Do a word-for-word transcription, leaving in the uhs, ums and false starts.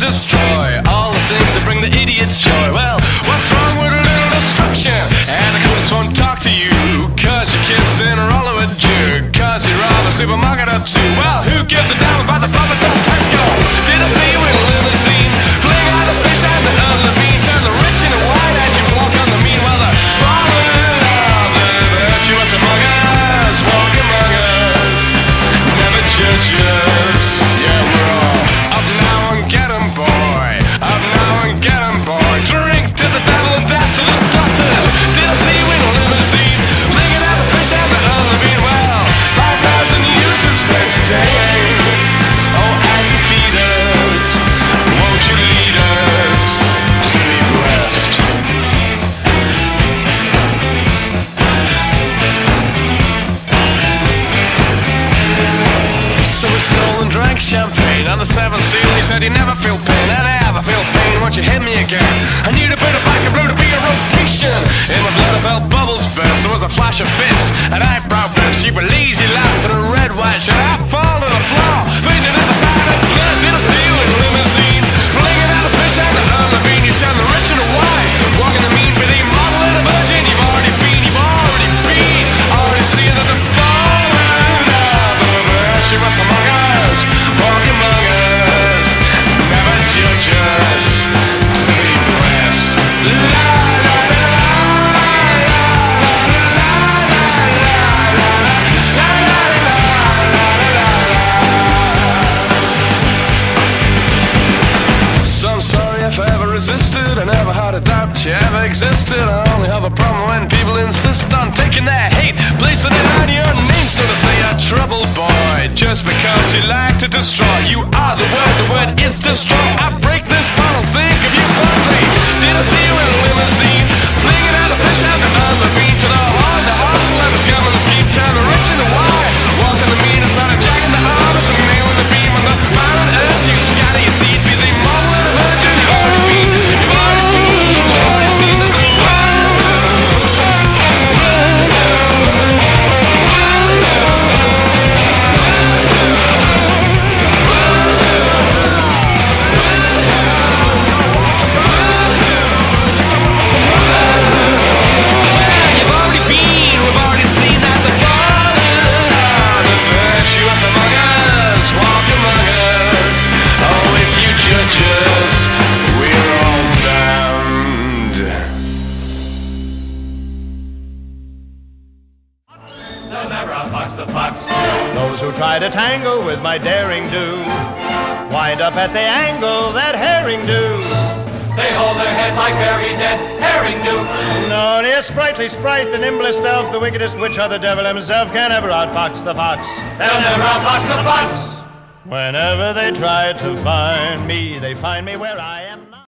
destroy all the things that bring the idiots joy. Well, what's wrong with a little destruction? And the coolest won't talk to you, cause you're kissing a roller with Jew, cause you're all the supermarket up to. Well, who gives a damn about the profits on Tesco? Did I see you in a limousine? Fling out the fish and the other bean, turn the rich into white as you walk on the mean. Well, the fallen of the virtuous among us, walk among us, never judge us. Yeah, we're all up now and get 'em, boy. Up now and get 'em, boy. Drink to the devil and death to the doctors. Did I see you in a limousine? Flinging out the fish and the other bean. Well, five thousand users spent today. Oh, as you feed us, won't you lead us to be blessed? So we stole and drank champagne on the seventh seal. He said you never feel pain, and I never feel pain once you hit me again. I need a bit of black and blue to be a rotation. In my blood I felt bubbles burst. There was a flash of fist, an eyebrow burst. You were lazy laugh and a red white shirt. I fall to the floor, fainted in the side of blood. Did I see you in a limousine? Flinging out the fish and the other bean. You turn the rich into white, walking the mean, but the model and a virgin. You've already been, you've already been, already seen that the fallen of the virtuous among us, walk among us, never judge us, to be blessed. La la la So I'm sorry if I ever resisted. I never had a doubt you ever existed. I only have a problem when people insist on taking their hate, placing it on your name. So to say a trouble boy, just because you like to destroy. You are the word, the word is destroy. I break this bottle, think of you fondly. Did I see you in a limousine? Flinging out the fish and the other bean. To the hard, the hustle, and the scum and the scheme. Turn the rich into white, walking the mean. And started jacking the arms and nailing the beam. On the bottom earth you scatter your seed. Be the model and the virgin. You've already been, you've already been, you've already seen the Those who try to tangle with my daring do wind up at the angle that herring do. They hold their heads like very dead herring do. Known as sprightly sprite, the nimblest elf, the wickedest witch, or the devil himself can never outfox the fox. They'll never outfox the fox. Whenever they try to find me, they find me where I am.